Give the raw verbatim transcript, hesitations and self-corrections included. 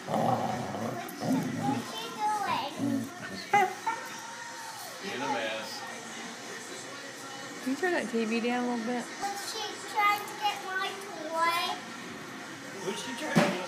What's she doing? Being a mess. Can you turn that T V down a little bit? Was she trying to get my toy? What'd she try to do?